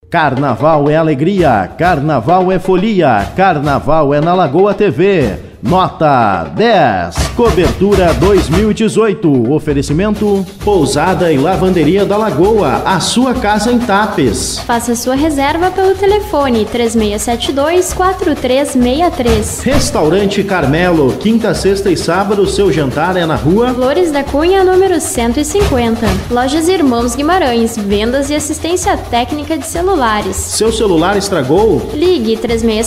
Carnaval é alegria, carnaval é folia, carnaval é na Lagoa TV. Nota 10, cobertura 2018, oferecimento Pousada e Lavanderia da Lagoa, a sua casa em Tapes. Faça sua reserva pelo telefone 3672-4363. Restaurante Carmelo, quinta, sexta e sábado, seu jantar é na rua Flores da Cunha, número 150. Lojas Irmãos Guimarães, vendas e assistência técnica de celulares. Seu celular estragou? Ligue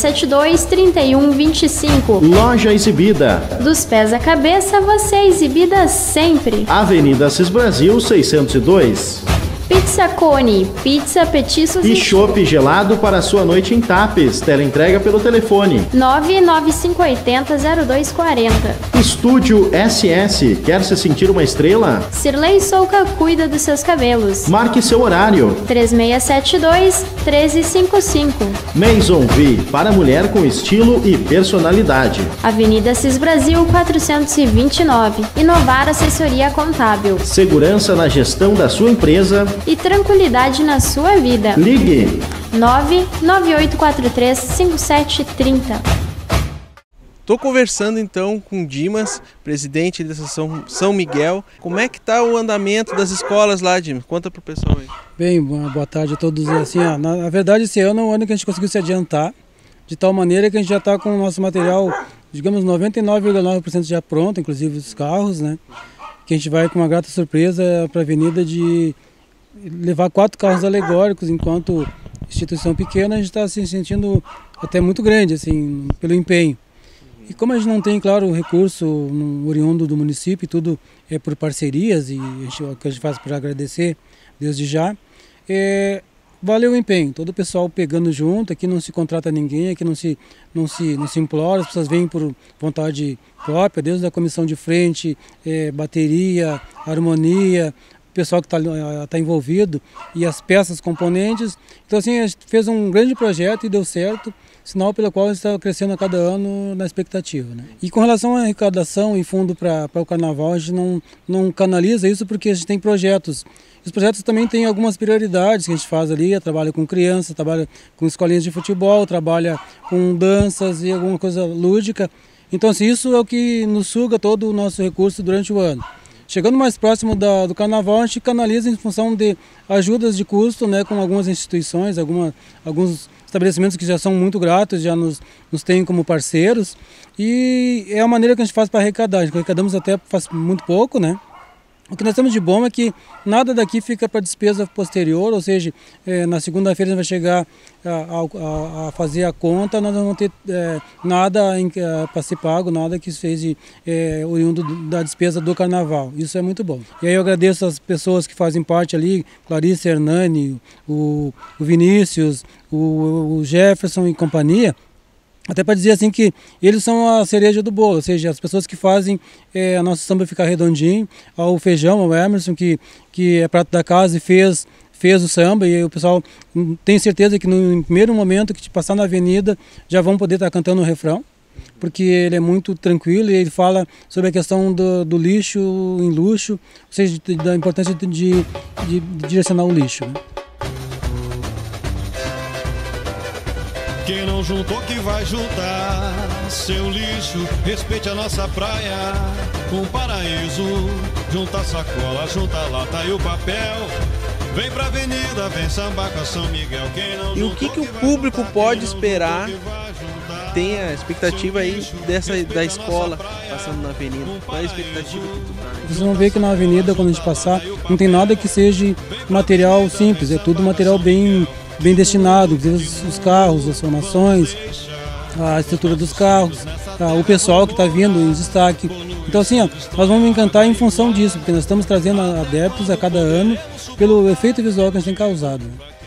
3672-3125. Loja Exibida. Dos pés à cabeça, você é exibida sempre. Avenida Assis Brasil 602. Pizza Cone, pizza, petiscos e chopp gelado para a sua noite em Tapes. Teleentrega pelo telefone 99580-0240. Estúdio SS. Quer se sentir uma estrela? Cirlei Souca cuida dos seus cabelos. Marque seu horário 3672-1355. Maison V, para mulher com estilo e personalidade. Avenida Assis Brasil 429. Inovar Assessoria Contábil. Segurança na gestão da sua empresa e tranquilidade na sua vida. Ligue 99843-5730. Estou conversando então com o Dimas, presidente da São Miguel. Como é que está o andamento das escolas lá, Dimas? Conta para o pessoal aí. Bem, boa tarde a todos. Assim, na verdade, esse ano é um ano que a gente conseguiu se adiantar, de tal maneira que a gente já está com o nosso material, digamos, 99,9% já pronto, inclusive os carros, né? Que a gente vai com uma grata surpresa para a avenida de levar 4 carros alegóricos, enquanto instituição pequena a gente está se sentindo até muito grande, assim, pelo empenho. E como a gente não tem, claro, o recurso oriundo do município, tudo é por parcerias, e o que a gente faz para agradecer desde já, valeu o empenho, todo o pessoal pegando junto, aqui não se contrata ninguém, aqui não se implora, as pessoas vêm por vontade própria, desde a comissão de frente, bateria, harmonia, o pessoal que está envolvido e as peças, componentes. Então assim, a gente fez um grande projeto e deu certo, sinal pelo qual a gente está crescendo a cada ano na expectativa, né? E com relação à arrecadação e fundo para o carnaval, a gente não canaliza isso porque a gente tem projetos. Os projetos também têm algumas prioridades que a gente faz ali, trabalha com crianças, trabalha com escolinhas de futebol, trabalha com danças e alguma coisa lúdica. Então assim, isso é o que nos suga todo o nosso recurso durante o ano. Chegando mais próximo do carnaval, a gente canaliza em função de ajudas de custo, né, com algumas instituições, alguns estabelecimentos que já são muito gratos, já nos têm como parceiros. E é a maneira que a gente faz para arrecadar. Arrecadamos até faz muito pouco, né? O que nós temos de bom é que nada daqui fica para despesa posterior, ou seja, na segunda-feira a gente vai chegar a fazer a conta, nós não vamos ter nada para ser pago, nada que seja oriundo da despesa do carnaval. Isso é muito bom. E aí eu agradeço as pessoas que fazem parte ali, Clarice, Hernani, o Vinícius, o Jefferson e companhia, até para dizer assim que eles são a cereja do bolo, ou seja, as pessoas que fazem a nossa samba ficar redondinho, ao Feijão, ao Emerson, que é prato da casa e fez o samba, e o pessoal tem certeza que no primeiro momento que te passar na avenida já vão poder estar cantando o refrão, porque ele é muito tranquilo e ele fala sobre a questão do lixo em luxo, ou seja, da importância de direcionar o lixo, né? Quem não juntou que vai juntar seu lixo, respeite a nossa praia, um paraíso. Junta a sacola, junta a lata e o papel. Vem pra avenida, vem sambar com São Miguel. Quem não e o que o público pode esperar? Tem a expectativa aí da escola passando na avenida. Qual é a expectativa que tu tá? Vocês vão ver que na avenida, quando a gente passar, não tem nada que seja material simples, é tudo material bem destinado, os carros, as formações, a estrutura dos carros, o pessoal que está vindo em destaque. Então assim, nós vamos encantar em função disso, porque nós estamos trazendo adeptos a cada ano pelo efeito visual que a gente tem causado.